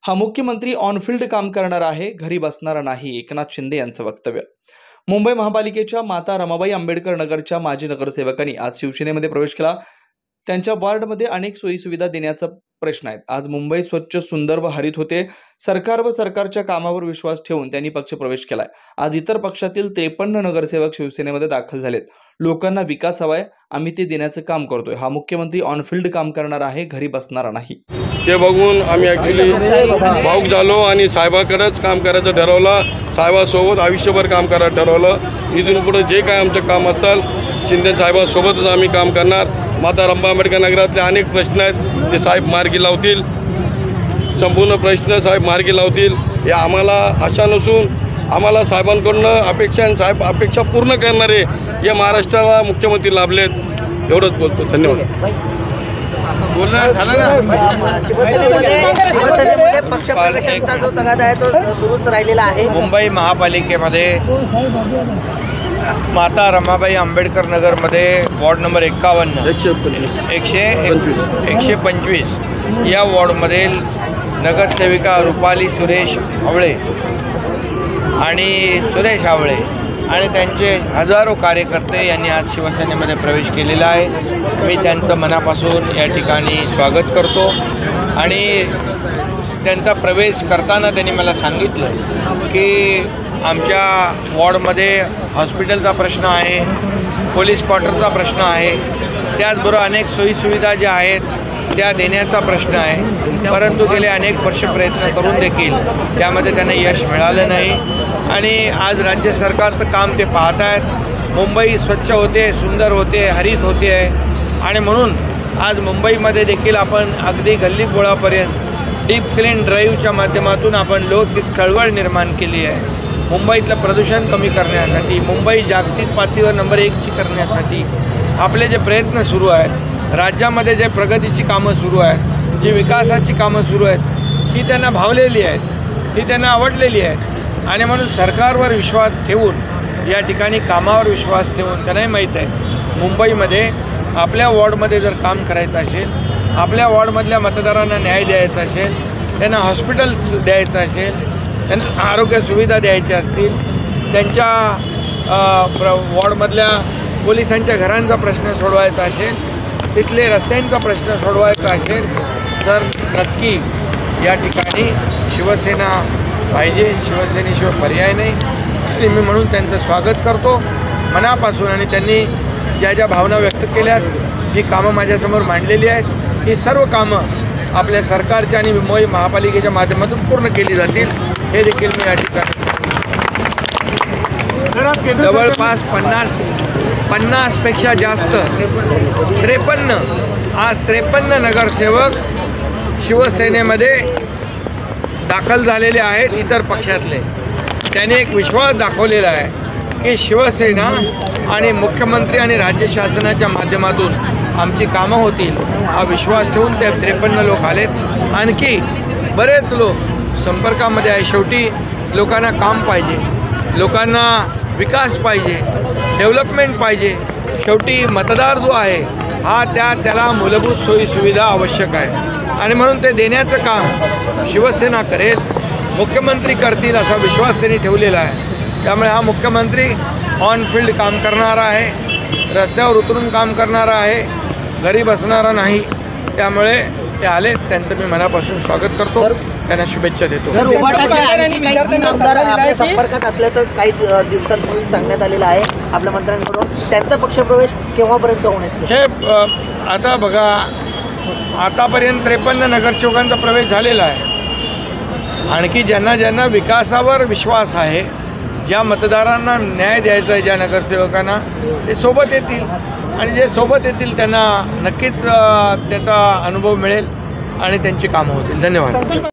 हा मुख्यमंत्री on field काम करणार आहे, घरी बसणारा नाही, एकनाथ शिंदे यांचं वक्तव्य। मुंबई महापालिकेच्या माता रमाबाई आंबेडकर नगरच्या माजी नगरसेवकांनी आज शिवसेनेमध्ये प्रवेश केला। त्यांच्या वॉर्डमध्ये अनेक सोयीसुविधा देण्याचा प्रश्न आहे। आज मुंबई स्वच्छ, सुंदर व हरित होते। सरकार व सरकारच्या कामावर विश्वास ठेवून त्यांनी पक्ष प्रवेश केलाय। आज इतर पक्षातील 53 नगरसेवक शिवसेनेमध्ये दाखल झालेत। लोकांना विकास हवाय, आम्ही ते देण्याचं काम करतोय। हा मुख्यमंत्री ऑन फील्ड काम करणार आहे, घरी बसणारा नाही। ते बघून आम्ही ॲक्च्युली भावूक झालो आणि साहेबाकडेच काम करायचं ठरवलं। साहेबासोबत आयुष्यभर काम करायचं ठरवलं। इथून पुढे जे काय आमचं काम असेल शिंदे साहेबांसोबतच आम्ही काम करणार। माता रमाबाई आंबेडकर नगरातले अनेक प्रश्न आहेत ते साहेब मार्गी लावतील, संपूर्ण प्रश्न साहेब मार्गी लावतील हे आम्हाला आशा नसून आम्हाला साहेबांकडून अपेक्षा आणि साहेब अपेक्षा पूर्ण करणारे या महाराष्ट्राला मुख्यमंत्री लाभलेत। एवढंच बोलतो, धन्यवाद। बोलणं झालं ना। शिवसेनेमध्ये पक्षप्रवेशाचा जो तगादा आहे तो सुरूच राहिलेला आहे। मुंबई महापालिकेमध्ये माता रमाबाई आंबेडकर नगरमध्ये वॉर्ड नंबर 125 या वॉर्डमधील नगरसेविका रुपाली सुरेश आवळे आणि त्यांचे हजारो कार्यकर्ते यांनी आज शिवसेनेमध्ये प्रवेश केलेला आहे। मी त्यांचं मनापासून या ठिकाणी स्वागत करतो आणि त्यांचा प्रवेश करताना त्यांनी मला सांगितलं की आमच्या वॉर्डमध्ये हॉस्पिटलचा प्रश्न आहे, पोलीस क्वार्टरचा प्रश्न आहे, त्याचबरोबर अनेक सोयीसुविधा ज्या आहेत त्या देण्याचा प्रश्न आहे। परंतु गेले अनेक वर्ष प्रयत्न करून देखील त्यामध्ये त्यांना यश मिळालं नाही आणि आज राज्य सरकारचं काम ते पाहत आहेत। मुंबई स्वच्छ होते, सुंदर होते, हरित होते आहे आणि म्हणून आज मुंबईमध्ये देखील आपण अगदी गल्लीबोळापर्यंत डीप क्लीन ड्राईव्हच्या माध्यमातून आपण लोक चळवळ निर्माण केली आहे। मुंबईतलं प्रदूषण कमी करण्यासाठी, मुंबई जागतिक पातळीवर नंबर 1ची करण्यासाठी आपले जे प्रयत्न सुरू आहेत, राज्यामध्ये जे प्रगतीची कामं सुरू आहेत, जी विकासाची कामं सुरू आहेत ती त्यांना भावलेली आहेत, ती त्यांना आवडलेली आहेत आणि म्हणून सरकारवर विश्वास ठेवून या ठिकाणी कामावर विश्वास ठेवून त्यांनाही माहीत आहे मुंबईमध्ये आपल्या वॉर्डमध्ये जर काम करायचं असेल, आपल्या वॉर्डमधल्या मतदारांना न्याय द्यायचा असेल, त्यांना हॉस्पिटल द्यायचं असेल, त्यांना आरोग्य सुविधा द्यायच्या असतील, त्यांच्या वॉर्डमधल्या पोलिसांच्या घरांचा प्रश्न सोडवायचा असेल, तिथले रस्त्यांचा प्रश्न सोडवायचा असेल तर नक्की या ठिकाणी शिवसेना पाहिजे। शिवसेनेशिवाय पर्याय नाही आणि मी म्हणून त्यांचं स्वागत करतो मनापासून आणि त्यांनी ज्या ज्या भावना व्यक्त केल्यात, जी कामं माझ्यासमोर मांडलेली आहेत ही सर्व कामं आपल्या सरकारच्या आणि मुंबई महापालिकेच्या माध्यमातून पूर्ण केली जातील हे देखील मी या ठिकाणी जवळपास 50पेक्षा जास्त 53 नगरसेवक शिवसेनेमध्ये दाखल झालेले आहेत इतर पक्षातले। त्याने एक विश्वास दाखवलेला आहे की शिवसेना आणि मुख्यमंत्री आणि राज्य शासनाच्या माध्यमातून आमची कामं होतील हा विश्वास ठेवून ते 53 लोक आलेत। आणखी बरेच लोक संपर्कामध्ये आहे। शेवटी लोकांना काम पाहिजे, लोकांना विकास पाहिजे, डेव्हलपमेंट पाहिजे। शेवटी मतदार जो आहे हा त्याला मूलभूत सोयीसुविधा आवश्यक आहे आणि म्हणून ते देण्याचं काम शिवसेना करेल, मुख्यमंत्री करतील असा विश्वास त्यांनी ठेवलेला आहे। त्यामुळे हा मुख्यमंत्री ऑन फील्ड काम करणारा आहे, रस्त्यावर उतरून काम करणारा आहे, घरी बसणारा नाही। त्यामुळे ते आले, त्यांचं मी मनापासून स्वागत करतो, त्यांना शुभेच्छा देतो। आपल्या संपर्कात असल्याचं काही दिवसांपूर्वी सांगण्यात आलेलं आहे आपल्या मंत्र्यांकडून, त्यांचा पक्षप्रवेश केव्हापर्यंत होण्यात? हे आता बघा, आतापर्यंत 53 नगरसेवकांचा प्रवेश झालेला आहे। आणखी ज्यांना विकासावर विश्वास आहे, ज्या मतदारांना न्याय द्यायचा आहे, ज्या नगरसेवकांना ते सोबत येतील आणि जे सोबत येतील त्यांना नक्कीच त्याचा अनुभव मिळेल आणि त्यांची कामं होतील। धन्यवाद।